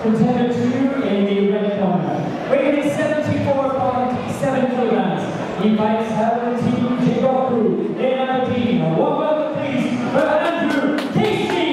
Contender 2 in the red corner. Weighing in 74.7 kilograms. He fights Team Jigoku in Aberdeen. A warm welcome, please, for Andrew Casey!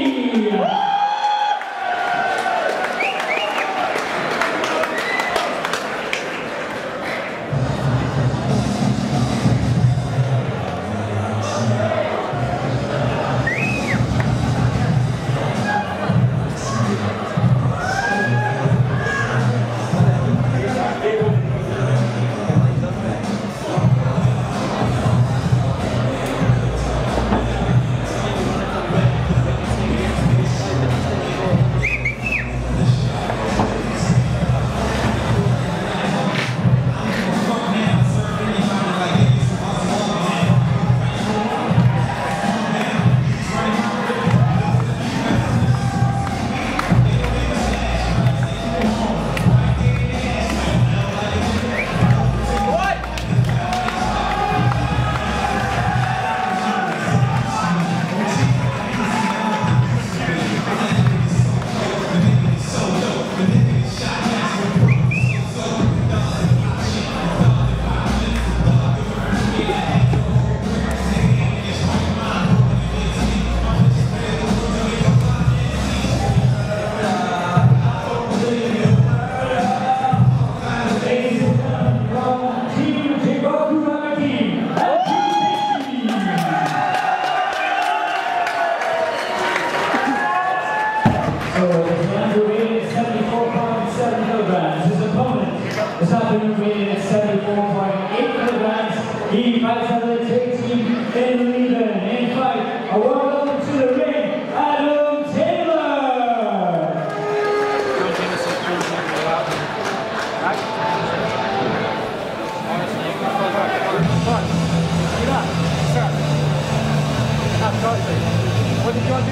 This afternoon weighing at 74.8 kilograms. He fights out of the Team in Leiden. In fight, a warm welcome to the ring, Adam Taylor! What did you do?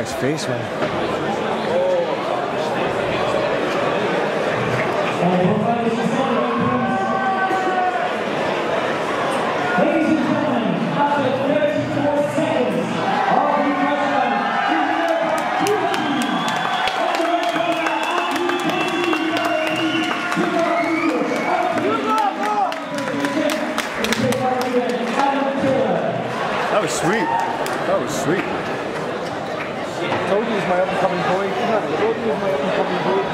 guy's face, man. Ladies and gentlemen, after 34 seconds of the question, That was sweet. That was sweet. I told you he was my up-and-coming boy. I told you he was my up-and-coming boy.